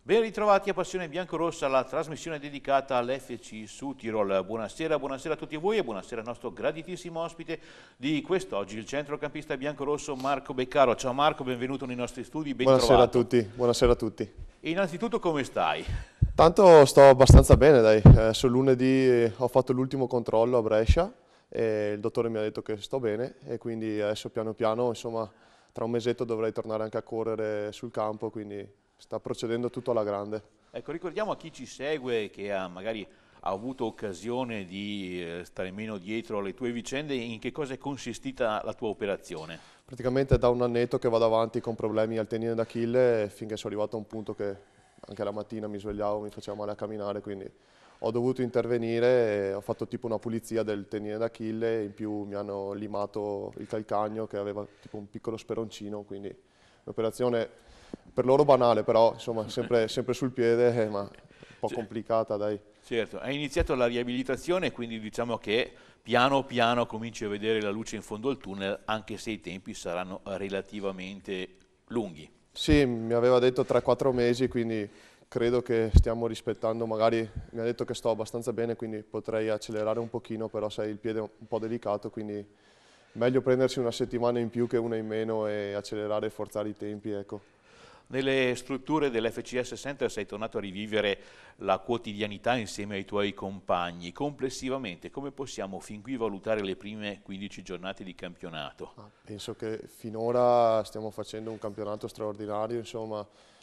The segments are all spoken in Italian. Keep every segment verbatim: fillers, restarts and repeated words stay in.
Ben ritrovati a Passione Biancorossa, la trasmissione dedicata all'F C Südtirol. Buonasera, buonasera a tutti voi e buonasera al nostro graditissimo ospite di quest'oggi, il centrocampista biancorosso Marco Beccaro. Ciao Marco, benvenuto nei nostri studi, ben Buonasera a trovato. tutti, buonasera a tutti. E innanzitutto come stai? Tanto sto abbastanza bene, dai. Adesso lunedì ho fatto l'ultimo controllo a Brescia e il dottore mi ha detto che sto bene e quindi adesso piano piano, insomma, tra un mesetto dovrei tornare anche a correre sul campo, quindi sta procedendo tutto alla grande. Ecco, ricordiamo a chi ci segue che ha magari ha avuto occasione di eh, stare meno dietro alle tue vicende, in che cosa è consistita la tua operazione? Praticamente è da un annetto che vado avanti con problemi al tenine d'Achille finché sono arrivato a un punto che anche la mattina mi svegliavo, mi faceva male a camminare, quindi ho dovuto intervenire e ho fatto tipo una pulizia del tenine d'Achille, in più mi hanno limato il calcagno che aveva tipo un piccolo speroncino, quindi un'operazione per loro banale, però insomma sempre, sempre sul piede, eh, ma un po' complicata, dai. Certo, hai iniziato la riabilitazione, quindi diciamo che piano piano cominci a vedere la luce in fondo al tunnel, anche se i tempi saranno relativamente lunghi. Sì, mi aveva detto tre quattro mesi, quindi credo che stiamo rispettando, magari mi ha detto che sto abbastanza bene, quindi potrei accelerare un pochino, però sai il piede è un po' delicato, quindi meglio prendersi una settimana in più che una in meno e accelerare e forzare i tempi, ecco. Nelle strutture dell'F C S Center sei tornato a rivivere la quotidianità insieme ai tuoi compagni. Complessivamente, come possiamo fin qui valutare le prime quindici giornate di campionato? Ah, penso che finora stiamo facendo un campionato straordinario, insomma,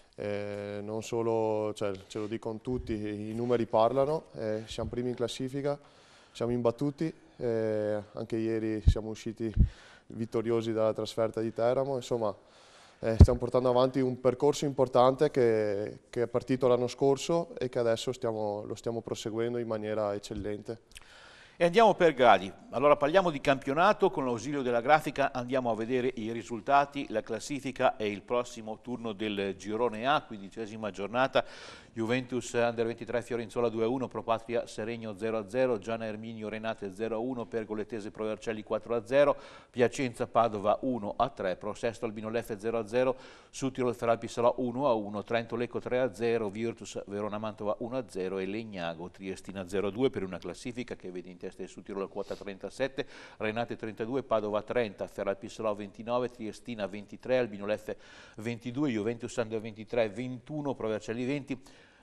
eh, non solo, cioè, ce lo dicono tutti, i numeri parlano, eh, siamo primi in classifica, siamo imbattuti, eh, anche ieri siamo usciti vittoriosi dalla trasferta di Teramo, insomma, eh, stiamo portando avanti un percorso importante che, che è partito l'anno scorso e che adesso stiamo, lo stiamo proseguendo in maniera eccellente. E andiamo per gradi. Allora parliamo di campionato, con l'ausilio della grafica andiamo a vedere i risultati, la classifica e il prossimo turno del girone A, quindicesima giornata. Juventus Under ventitré Fiorenzuola due a uno, Pro Patria Seregno zero a zero, Giana Erminio Renate zero a uno, Pergolettese Pro Vercelli quattro a zero, Piacenza Padova uno a tre, Pro Sesto Albino Leffe zero a zero, Südtirol Feralpisalò uno a uno, Trento Lecco tre a zero, Virtus Verona Mantova uno a zero e Legnago Triestina zero a due, per una classifica che vede in testa il Südtirol quota trentasette, Renate trentadue, Padova trenta, Feralpisalò ventinove, Triestina ventitré, Albino Leffe ventidue, Juventus Under ventitré ventuno, Pro Vercelli venti,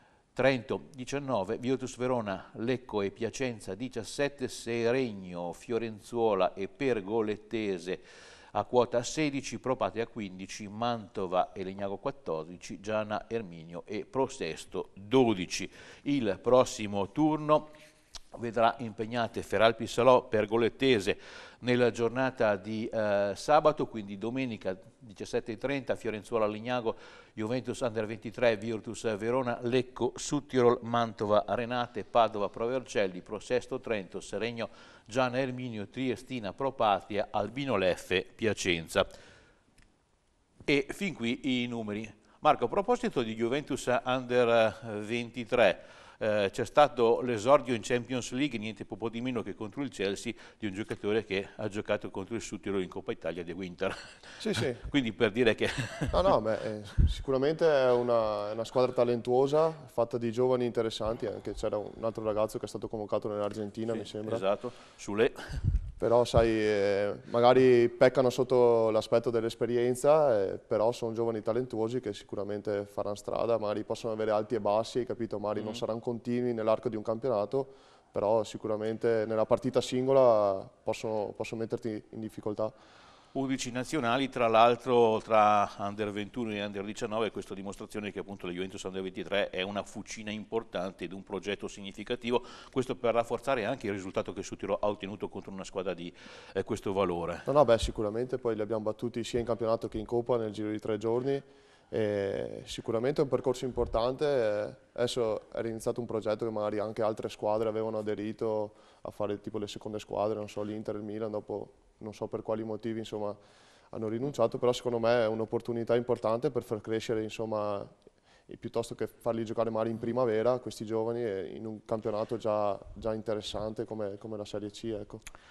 Trento diciannove, Virtus Verona, Lecco e Piacenza diciassette, Seregno, Fiorenzuola e Pergolettese a quota sedici, Pro Patria quindici, Mantova e Legnago quattordici, Giana Erminio e Pro Sesto dodici. Il prossimo turno vedrà impegnate Feralpisalò, Pergolettese nella giornata di eh, sabato, quindi domenica diciassette e trenta, Fiorenzuola Legnago, Juventus Under ventitré, Virtus Verona, Lecco, Südtirol, Mantova, Renate, Padova, Pro Vercelli, Pro Sesto Trento, Seregno, Giana Erminio, Triestina, Pro Patria, Albino Leffe, Piacenza. E fin qui i numeri. Marco, a proposito di Juventus Under ventitré, eh, c'è stato l'esordio in Champions League, niente po' di meno che contro il Chelsea, di un giocatore che ha giocato contro il Südtirol in Coppa Italia di Winter. Sì, sì. Quindi per dire che... No, no, beh, eh, sicuramente è una, è una squadra talentuosa, fatta di giovani interessanti, anche c'era un altro ragazzo che è stato convocato nell'Argentina, Sì, mi sembra. esatto, Sule. Però sai, eh, magari peccano sotto l'aspetto dell'esperienza, eh, però sono giovani talentuosi che sicuramente faranno strada, magari possono avere alti e bassi, hai capito? Magari mm. non saranno continui nell'arco di un campionato, però sicuramente nella partita singola possono, possono metterti in difficoltà. undici nazionali, tra l'altro tra Under ventuno e Under diciannove, questa dimostrazione che appunto la Juventus Under ventitré è una fucina importante ed un progetto significativo, questo per rafforzare anche il risultato che Südtirol ha ottenuto contro una squadra di eh, questo valore. No, no, beh, sicuramente poi li abbiamo battuti sia in campionato che in Coppa nel giro di tre giorni. E sicuramente è un percorso importante, adesso era iniziato un progetto che magari anche altre squadre avevano aderito a fare tipo le seconde squadre, non so, l'Inter e il Milan, dopo non so per quali motivi insomma hanno rinunciato, però secondo me è un'opportunità importante per far crescere insomma, piuttosto che farli giocare magari in primavera questi giovani in un campionato già, già interessante come, come la Serie C, ecco.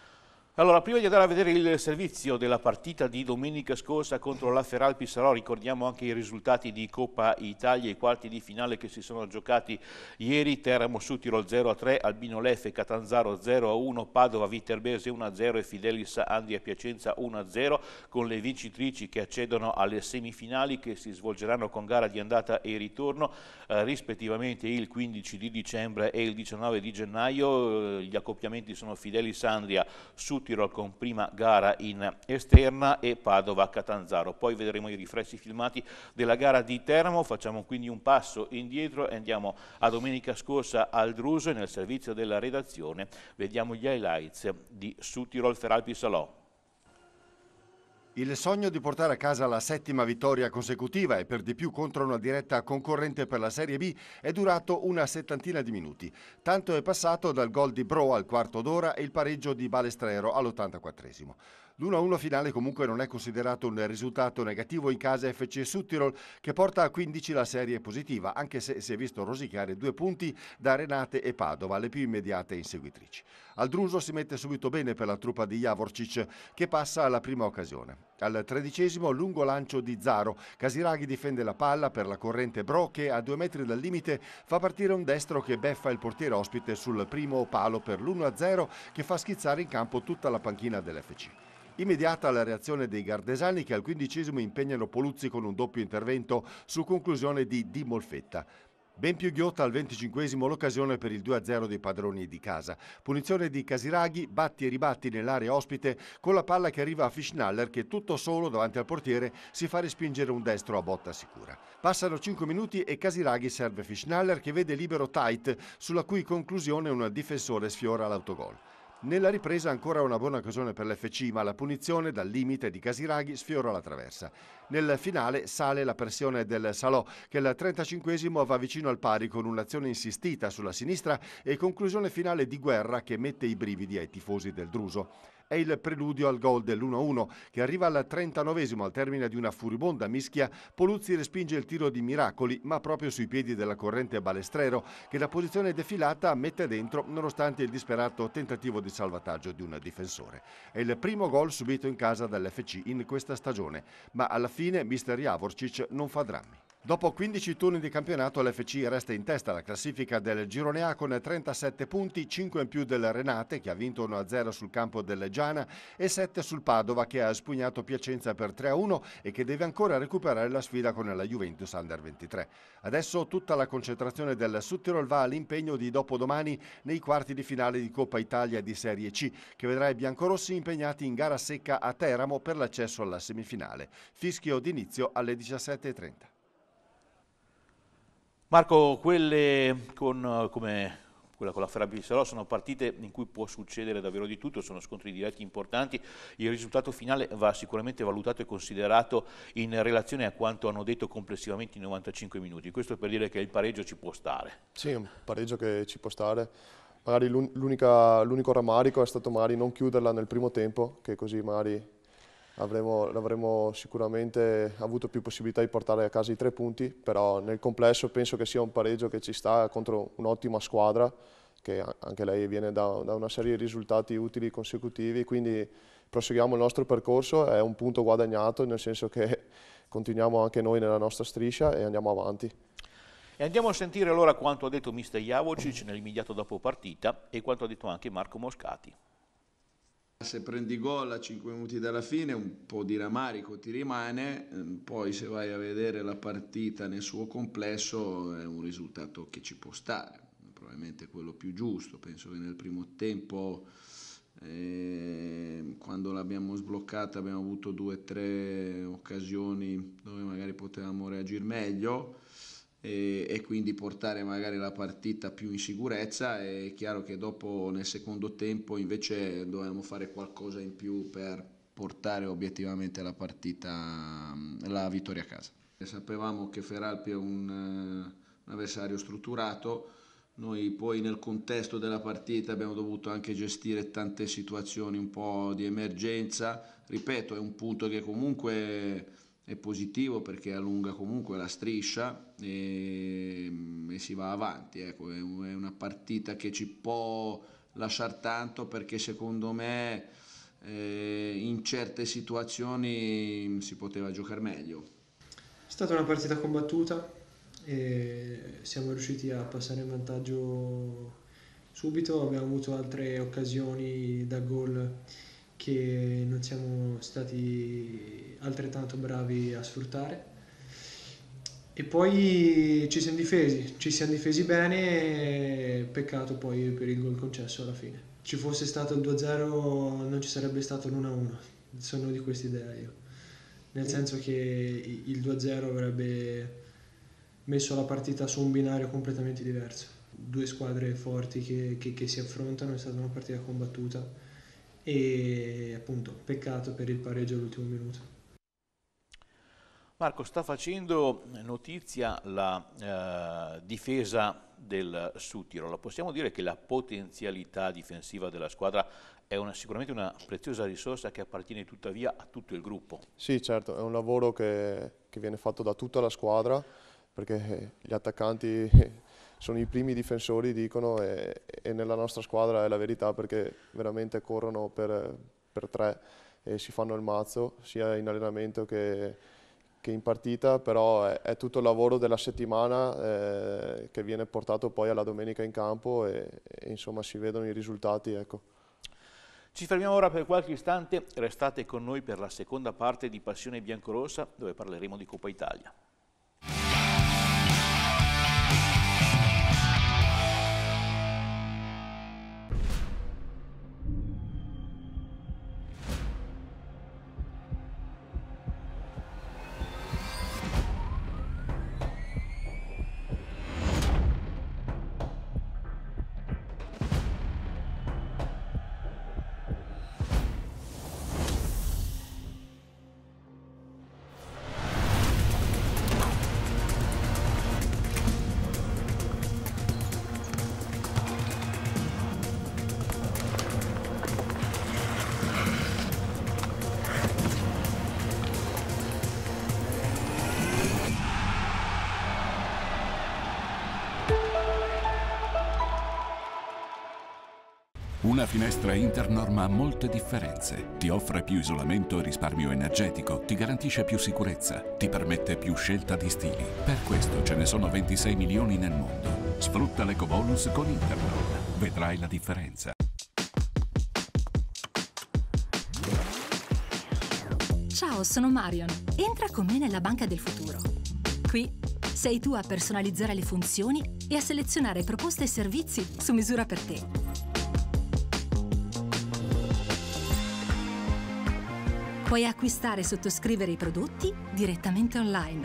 Allora, prima di andare a vedere il servizio della partita di domenica scorsa contro la Feralpi Salò, ricordiamo anche i risultati di Coppa Italia, i quarti di finale che si sono giocati ieri: Teramo Südtirol zero a tre, Albino Leffe Catanzaro zero a uno, Padova Viterbese uno a zero e Fidelis Andria Piacenza uno a zero, con le vincitrici che accedono alle semifinali che si svolgeranno con gara di andata e ritorno eh, rispettivamente il quindici di dicembre e il diciannove di gennaio. Eh, gli accoppiamenti sono Fidelis Andria Südtirol con prima gara in esterna e Padova Catanzaro. Poi vedremo i riflessi filmati della gara di Teramo. Facciamo quindi un passo indietro e andiamo a domenica scorsa al Druso e nel servizio della redazione vediamo gli highlights di Südtirol Feralpi Salò. Il sogno di portare a casa la settima vittoria consecutiva e per di più contro una diretta concorrente per la Serie B è durato una settantina di minuti. Tanto è passato dal gol di Bro al quarto d'ora e il pareggio di Balestrero all'ottantaquattresimo. l'uno a uno finale comunque non è considerato un risultato negativo in casa F C Südtirol, che porta a quindici la serie positiva, anche se si è visto rosicare due punti da Renate e Padova, le più immediate inseguitrici. Al Druso si mette subito bene per la truppa di Javorčić, che passa alla prima occasione. Al tredicesimo lungo lancio di Zaro, Casiraghi difende la palla per la corrente Bro, che a due metri dal limite fa partire un destro che beffa il portiere ospite sul primo palo per l'uno a zero, che fa schizzare in campo tutta la panchina dell'F C. Immediata la reazione dei gardesani, che al quindicesimo impegnano Poluzzi con un doppio intervento su conclusione di Di Molfetta. Ben più ghiotta al venticinquesimo l'occasione per il due a zero dei padroni di casa. Punizione di Casiraghi, batti e ribatti nell'area ospite con la palla che arriva a Fischnaller, che tutto solo davanti al portiere si fa respingere un destro a botta sicura. Passano cinque minuti e Casiraghi serve Fischnaller, che vede libero Tait, sulla cui conclusione un difensore sfiora l'autogol. Nella ripresa ancora una buona occasione per l'F C, ma la punizione dal limite di Casiraghi sfiora la traversa. Nel finale sale la pressione del Salò, che al trentacinquesimo va vicino al pari con un'azione insistita sulla sinistra e conclusione finale di Guerra che mette i brividi ai tifosi del Druso. È il preludio al gol dell'uno a uno, che arriva al trentanovesimo al termine di una furibonda mischia. Poluzzi respinge il tiro di Miracoli, ma proprio sui piedi della corrente Balestrero, che da posizione defilata mette dentro nonostante il disperato tentativo di salvataggio di un difensore. È il primo gol subito in casa dall'F C in questa stagione, ma alla fine mister Javorčić non fa drammi. Dopo quindici turni di campionato l'F C resta in testa alla classifica del Girone A con trentasette punti, cinque in più del Renate, che ha vinto uno a zero sul campo del Giana, e sette sul Padova, che ha spugnato Piacenza per tre a uno e che deve ancora recuperare la sfida con la Juventus Under ventitré. Adesso tutta la concentrazione del Südtirol va all'impegno di dopodomani nei quarti di finale di Coppa Italia di Serie C, che vedrà i biancorossi impegnati in gara secca a Teramo per l'accesso alla semifinale. Fischio d'inizio alle diciassette e trenta. Marco, quelle con, come quella con la Feralpi Salò sono partite in cui può succedere davvero di tutto, sono scontri diretti importanti. Il risultato finale va sicuramente valutato e considerato in relazione a quanto hanno detto complessivamente i novantacinque minuti. Questo per dire che il pareggio ci può stare. Sì, un pareggio che ci può stare. Magari l'unico rammarico è stato magari non chiuderla nel primo tempo, che così magari Avremmo, avremmo sicuramente avuto più possibilità di portare a casa i tre punti, però nel complesso penso che sia un pareggio che ci sta contro un'ottima squadra, che anche lei viene da, da una serie di risultati utili consecutivi, quindi proseguiamo il nostro percorso, è un punto guadagnato, nel senso che continuiamo anche noi nella nostra striscia e andiamo avanti. E andiamo a sentire allora quanto ha detto mister Javorčić nell'immediato dopo partita e quanto ha detto anche Marco Moscati. Se prendi gol a cinque minuti dalla fine un po' di rammarico ti rimane, poi se vai a vedere la partita nel suo complesso è un risultato che ci può stare, probabilmente quello più giusto. Penso che nel primo tempo, eh, quando l'abbiamo sbloccata, abbiamo avuto due o tre occasioni dove magari potevamo reagire meglio e, e quindi portare magari la partita più in sicurezza. È chiaro che dopo nel secondo tempo invece dovevamo fare qualcosa in più per portare obiettivamente la partita, la vittoria a casa. Sapevamo che Feralpi è un, un avversario strutturato, noi poi nel contesto della partita abbiamo dovuto anche gestire tante situazioni un po' di emergenza. Ripeto, è un punto che comunque è positivo perché allunga comunque la striscia e, e si va avanti. Ecco, è una partita che ci può lasciare tanto, perché secondo me eh, in certe situazioni si poteva giocare meglio. È stata una partita combattuta e siamo riusciti a passare in vantaggio subito. Abbiamo avuto altre occasioni da gol che non siamo stati altrettanto bravi a sfruttare, e poi ci siamo difesi, ci siamo difesi bene, peccato poi per il gol concesso alla fine. Ci fosse stato il due a zero non ci sarebbe stato l'uno a uno, sono di questa idea io, nel senso che il due a zero avrebbe messo la partita su un binario completamente diverso. Due squadre forti che, che, che si affrontano, è stata una partita combattuta e appunto peccato per il pareggio all'ultimo minuto. Marco, sta facendo notizia la eh, difesa del Südtirol. Possiamo dire che la potenzialità difensiva della squadra è una, sicuramente una preziosa risorsa che appartiene tuttavia a tutto il gruppo. Sì, certo, è un lavoro che, che viene fatto da tutta la squadra, perché gli attaccanti sono i primi difensori, dicono, e, e nella nostra squadra è la verità, perché veramente corrono per, per tre e si fanno il mazzo, sia in allenamento che, che in partita, però è, è tutto il lavoro della settimana eh, che viene portato poi alla domenica in campo e, e insomma si vedono i risultati, ecco. Ci fermiamo ora per qualche istante, restate con noi per la seconda parte di Passione Biancorossa, dove parleremo di Coppa Italia. Una finestra Internorm ha molte differenze. Ti offre più isolamento e risparmio energetico, ti garantisce più sicurezza, ti permette più scelta di stili. Per questo ce ne sono ventisei milioni nel mondo. Sfrutta l'ecobonus con Internorm. Vedrai la differenza. Ciao, sono Marion. Entra con me nella banca del futuro. Qui sei tu a personalizzare le funzioni e a selezionare proposte e servizi su misura per te. Puoi acquistare e sottoscrivere i prodotti direttamente online.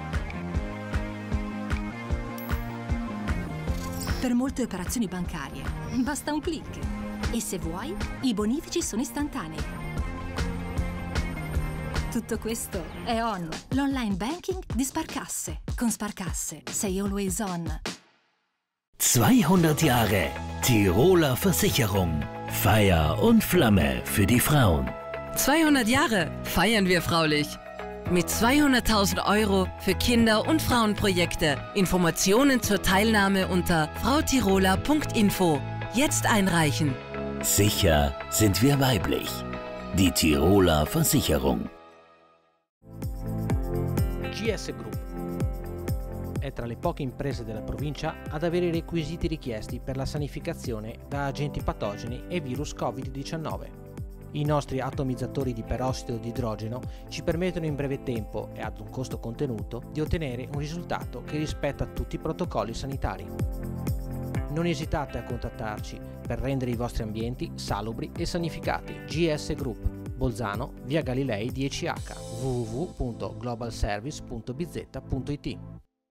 Per molte operazioni bancarie basta un clic e se vuoi i bonifici sono istantanei. Tutto questo è on, l'online banking di Sparkasse. Con Sparkasse sei always on. zweihundert Jahre Tiroler Versicherung. Feier und Flamme für die Frauen. zweihundert Jahre feiern wir fraulich. Mit zweihunderttausend Euro für Kinder- und Frauenprojekte. Informationen zur Teilnahme unter frau-tiroler punkt info. Jetzt einreichen. Sicher sind wir weiblich. Die Tiroler Versicherung. G S Group è tra le poche imprese della provincia ad avere i requisiti richiesti per la sanificazione da agenti patogeni e virus covid diciannove. I nostri atomizzatori di perossido di idrogeno ci permettono in breve tempo e ad un costo contenuto di ottenere un risultato che rispetta tutti i protocolli sanitari. Non esitate a contattarci per rendere i vostri ambienti salubri e sanificati. G S Group, Bolzano, via Galilei dieci H, w w w punto global service punto b z punto i t.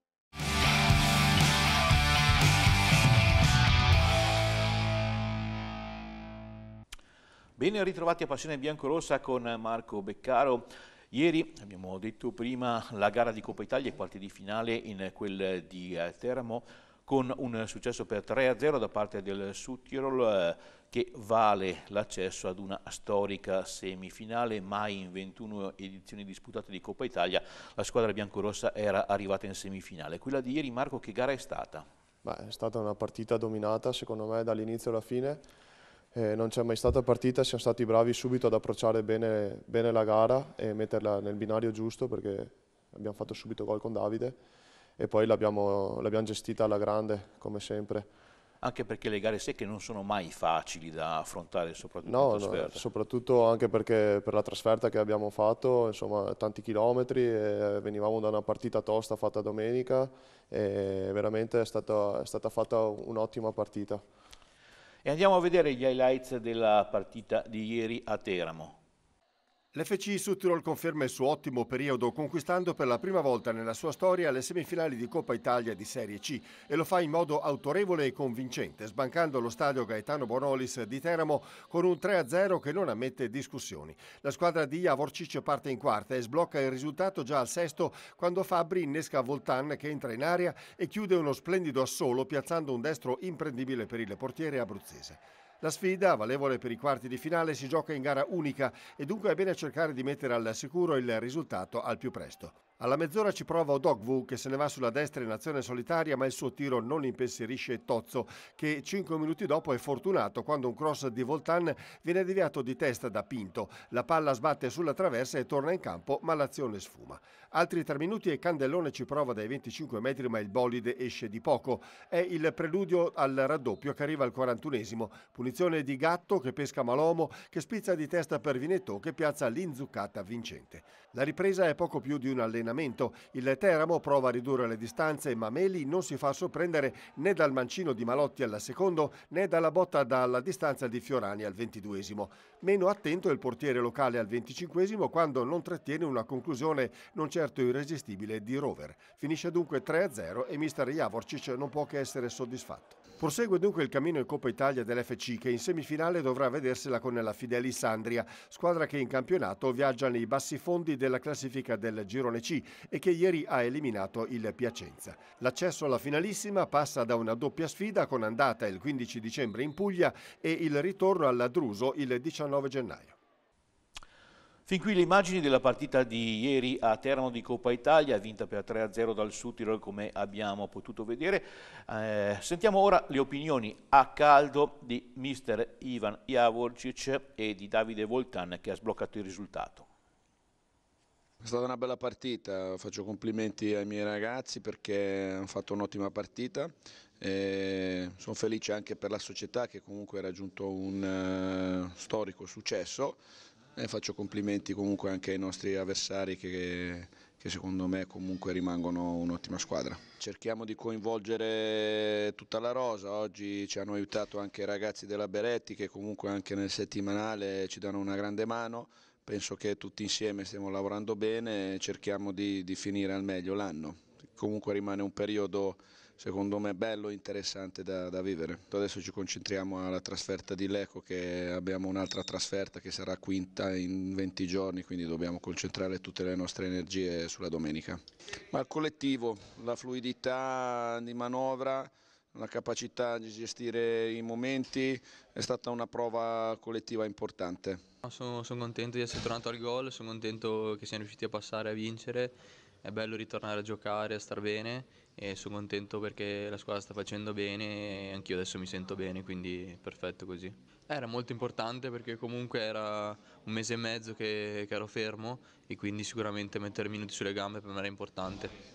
Bene, ritrovati a Passione Biancorossa con Marco Beccaro. Ieri, abbiamo detto prima, la gara di Coppa Italia e quarti di finale in quel di Teramo, con un successo per tre a zero da parte del Südtirol eh, che vale l'accesso ad una storica semifinale. Mai in ventuno edizioni disputate di Coppa Italia la squadra biancorossa era arrivata in semifinale. Quella di ieri, Marco, che gara è stata? Beh, è stata una partita dominata secondo me dall'inizio alla fine. Eh, non c'è mai stata partita, siamo stati bravi subito ad approcciare bene, bene la gara e metterla nel binario giusto, perché abbiamo fatto subito gol con Davide e poi l'abbiamo l'abbiamo gestita alla grande, come sempre. Anche perché le gare secche non sono mai facili da affrontare, soprattutto No, in trasferta. no, soprattutto anche perché per la trasferta che abbiamo fatto, insomma, tanti chilometri, e venivamo da una partita tosta fatta domenica e veramente è stata, è stata fatta un'ottima partita. E andiamo a vedere gli highlights della partita di ieri a Teramo. L'F C Südtirol conferma il suo ottimo periodo conquistando per la prima volta nella sua storia le semifinali di Coppa Italia di Serie C e lo fa in modo autorevole e convincente, sbancando lo stadio Gaetano Bonolis di Teramo con un tre a zero che non ammette discussioni. La squadra di Javorčić parte in quarta e sblocca il risultato già al sesto quando Fabbri innesca Voltan che entra in area e chiude uno splendido assolo piazzando un destro imprendibile per il portiere abruzzese. La sfida, valevole per i quarti di finale, si gioca in gara unica e dunque è bene cercare di mettere al sicuro il risultato al più presto. Alla mezz'ora ci prova Odogwu che se ne va sulla destra in azione solitaria, ma il suo tiro non impensierisce Tozzo che cinque minuti dopo è fortunato quando un cross di Voltan viene deviato di testa da Pinto. La palla sbatte sulla traversa e torna in campo, ma l'azione sfuma. Altri tre minuti e Candellone ci prova dai venticinque metri, ma il bolide esce di poco. È il preludio al raddoppio che arriva al quarantunesimo. Punizione di Gatto che pesca Malomo, che spizza di testa per Vinetto che piazza l'inzuccata vincente. La ripresa è poco più di un allenamento. Il Teramo prova a ridurre le distanze, ma Meli non si fa sorprendere né dal mancino di Malotti al secondo né dalla botta dalla distanza di Fiorani al ventiduesimo. Meno attento è il portiere locale al venticinquesimo quando non trattiene una conclusione non certo irresistibile di Rover. Finisce dunque tre a zero e mister Javorčić non può che essere soddisfatto. Prosegue dunque il cammino in Coppa Italia dell'F C che in semifinale dovrà vedersela con la Fidelis Andria, squadra che in campionato viaggia nei bassi fondi della classifica del Girone C e che ieri ha eliminato il Piacenza. L'accesso alla finalissima passa da una doppia sfida con andata il quindici dicembre in Puglia e il ritorno alla Druso il diciannove gennaio. Fin qui le immagini della partita di ieri a Teramo di Coppa Italia, vinta per tre a zero dal Südtirol come abbiamo potuto vedere. Eh, sentiamo ora le opinioni a caldo di mister Ivan Javorčić e di Davide Voltan che ha sbloccato il risultato. È stata una bella partita, faccio complimenti ai miei ragazzi perché hanno fatto un'ottima partita. E sono felice anche per la società che comunque ha raggiunto un uh, storico successo. E faccio complimenti comunque anche ai nostri avversari che, che secondo me comunque rimangono un'ottima squadra. Cerchiamo di coinvolgere tutta la rosa, oggi ci hanno aiutato anche i ragazzi della Beretti che comunque anche nel settimanale ci danno una grande mano. Penso che tutti insieme stiamo lavorando bene e cerchiamo di, di finire al meglio l'anno. Comunque rimane un periodo secondo me bello e interessante da, da vivere. Adesso ci concentriamo alla trasferta di Lecco che abbiamo un'altra trasferta che sarà quinta in venti giorni, quindi dobbiamo concentrare tutte le nostre energie sulla domenica. Ma il collettivo, la fluidità di manovra, la capacità di gestire i momenti è stata una prova collettiva importante. Sono, sono contento di essere tornato al gol, sono contento che siamo riusciti a passare, a vincere. È bello ritornare a giocare, a star bene e sono contento perché la squadra sta facendo bene e anch'io adesso mi sento bene, quindi perfetto così. Era molto importante perché comunque era un mese e mezzo che, che ero fermo e quindi sicuramente mettere minuti sulle gambe per me era importante.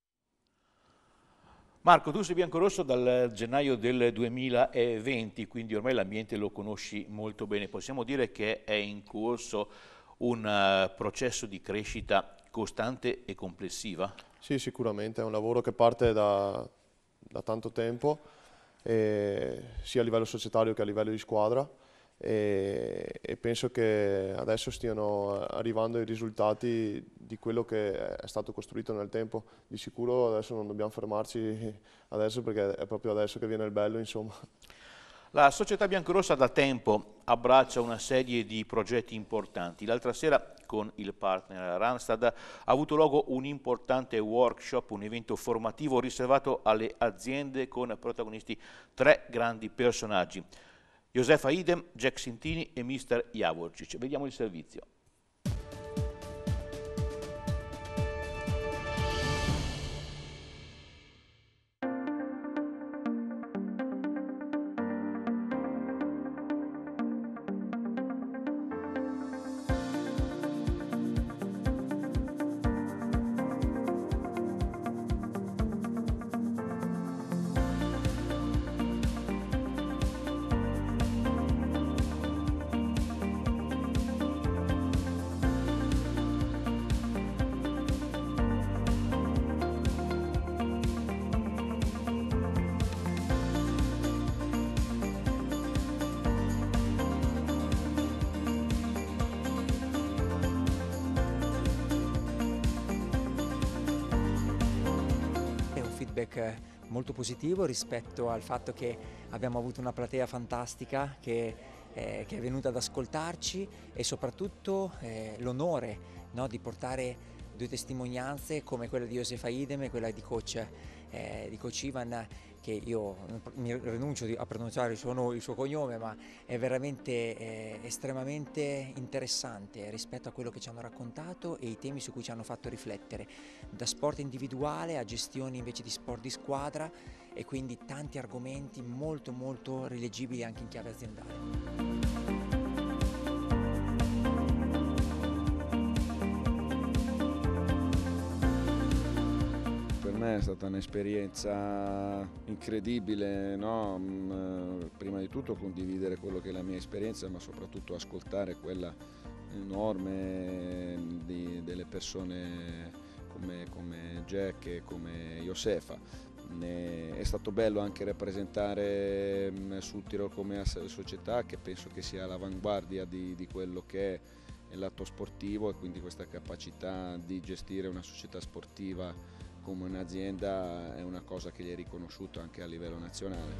Marco, tu sei biancorosso dal gennaio del duemilaventi, quindi ormai l'ambiente lo conosci molto bene. Possiamo dire che è in corso un uh, processo di crescita costante e complessiva? Sì, sicuramente, è un lavoro che parte da, da tanto tempo, e sia a livello societario che a livello di squadra, e, e penso che adesso stiano arrivando i risultati di quello che è stato costruito nel tempo. Di sicuro adesso non dobbiamo fermarci adesso perché è proprio adesso che viene il bello, insomma. La società biancorossa da tempo abbraccia una serie di progetti importanti. L'altra sera con il partner Randstad ha avuto luogo un importante workshop, un evento formativo riservato alle aziende con protagonisti tre grandi personaggi: Josefa Idem, Jack Sintini e mister Javorčić. Vediamo il servizio. feedback molto positivo rispetto al fatto che abbiamo avuto una platea fantastica che, eh, che è venuta ad ascoltarci, e soprattutto eh, l'onore, no, di portare due testimonianze come quella di Josefa Idem e quella di coach, eh, di coach Ivan, che io mi rinuncio a pronunciare il suo, il suo cognome, ma è veramente eh, estremamente interessante rispetto a quello che ci hanno raccontato e i temi su cui ci hanno fatto riflettere, da sport individuale a gestioni invece di sport di squadra, e quindi tanti argomenti molto molto rileggibili anche in chiave aziendale. Per me è stata un'esperienza incredibile, no? Prima di tutto condividere quello che è la mia esperienza, ma soprattutto ascoltare quella enorme di, delle persone come, come Jack e come Josefa. È stato bello anche rappresentare Sud Tirol come società, che penso che sia all'avanguardia di, di quello che è il lato sportivo, e quindi questa capacità di gestire una società sportiva come un'azienda è una cosa che gli è riconosciuta anche a livello nazionale.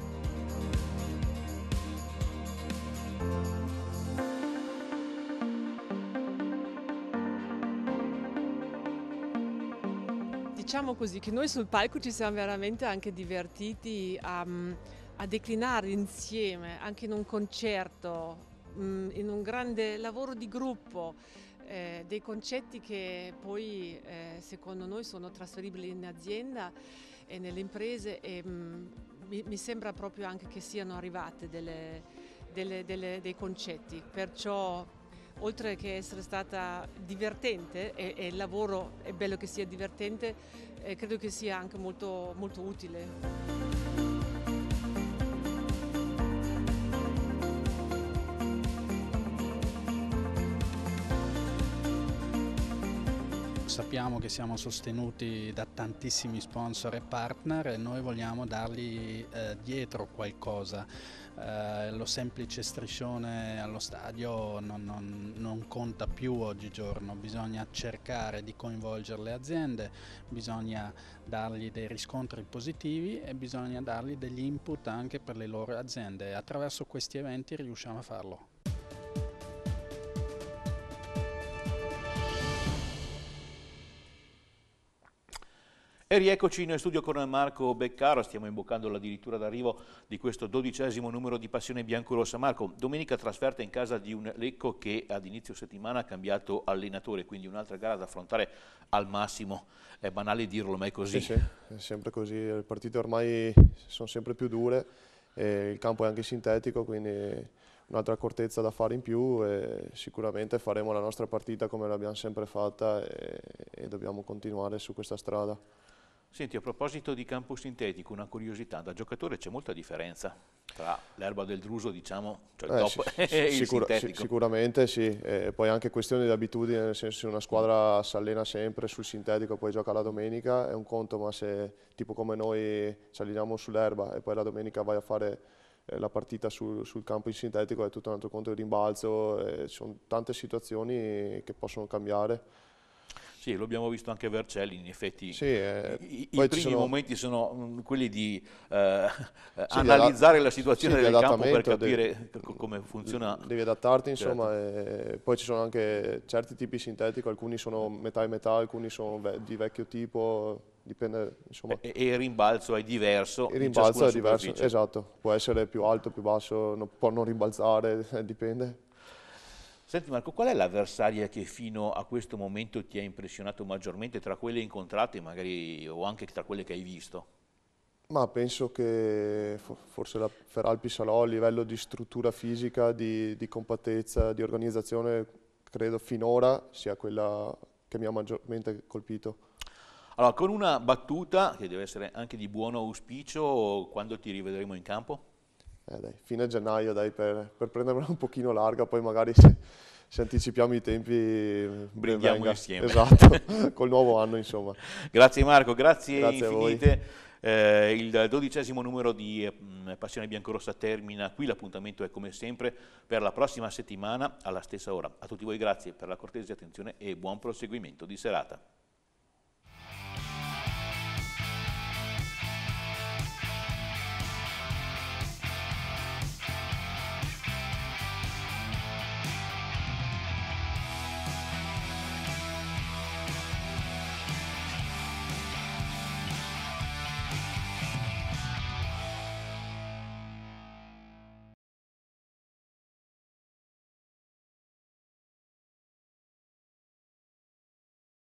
Diciamo così che noi sul palco ci siamo veramente anche divertiti a, a declinare insieme, anche in un concerto, in un grande lavoro di gruppo, Eh, dei concetti che poi eh, secondo noi sono trasferibili in azienda e nelle imprese, e mh, mi, mi sembra proprio anche che siano arrivate delle, delle, delle, dei concetti, perciò oltre che essere stata divertente, e, e il lavoro è bello che sia divertente, eh, credo che sia anche molto, molto utile. Sappiamo che siamo sostenuti da tantissimi sponsor e partner, e noi vogliamo dargli eh, dietro qualcosa. Eh, lo semplice striscione allo stadio non, non, non conta più oggigiorno, bisogna cercare di coinvolgere le aziende, bisogna dargli dei riscontri positivi e bisogna dargli degli input anche per le loro aziende. Attraverso questi eventi riusciamo a farlo. E rieccoci in studio con Marco Beccaro, stiamo imboccando addirittura d'arrivo di questo dodicesimo numero di Passione Biancorossa. Marco, domenica trasferta in casa di un Lecco che ad inizio settimana ha cambiato allenatore, quindi un'altra gara da affrontare al massimo. È banale dirlo, ma è così. Sì, sì, è sempre così, le partite ormai sono sempre più dure, e il campo è anche sintetico, quindi un'altra accortezza da fare in più, e sicuramente faremo la nostra partita come l'abbiamo sempre fatta, e, e dobbiamo continuare su questa strada. Senti, a proposito di campo sintetico, una curiosità, da giocatore c'è molta differenza tra l'erba del Druso, diciamo, cioè il eh, top sì, e il sicura, sintetico. Sì, sicuramente sì, e poi anche questione di abitudine, nel senso se una squadra si allena sempre sul sintetico e poi gioca la domenica è un conto, ma se tipo come noi ci alleniamo sull'erba e poi la domenica vai a fare eh, la partita sul, sul campo in sintetico è tutto un altro conto di rimbalzo, e ci sono tante situazioni che possono cambiare. Sì, lo abbiamo visto anche a Vercelli, in effetti sì, eh, i, i primi sono... momenti sono mh, quelli di eh, sì, analizzare la situazione sì, del campo per capire devi, come funziona. Devi adattarti, certo. insomma, e poi ci sono anche certi tipi sintetico, alcuni sono metà e metà, alcuni sono ve di vecchio tipo, dipende, insomma. E, e il rimbalzo è diverso. Il rimbalzo è diverso, esatto, può essere più alto, più basso, no, può non rimbalzare, dipende. Senti Marco, qual è l'avversaria che fino a questo momento ti ha impressionato maggiormente tra quelle incontrate, magari, o anche tra quelle che hai visto? Ma penso che forse la Feralpi Salò a livello di struttura fisica, di, di compattezza, di organizzazione, credo finora sia quella che mi ha maggiormente colpito. Allora, con una battuta, che deve essere anche di buon auspicio, quando ti rivedremo in campo? Eh dai, fine gennaio dai, per, per prenderla un pochino larga, poi magari se, se anticipiamo i tempi brindiamo venga. Insieme. Esatto, col nuovo anno insomma. Grazie Marco, grazie, grazie infinite. Eh, il dodicesimo numero di eh, Passione Biancorossa termina qui, l'appuntamento è come sempre per la prossima settimana alla stessa ora. A tutti voi grazie per la cortese attenzione e buon proseguimento di serata.